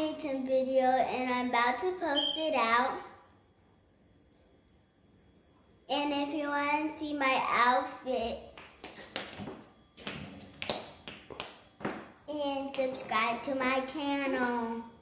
made some video and I'm about to post it out. And if you want to see my outfit, and subscribe to my channel.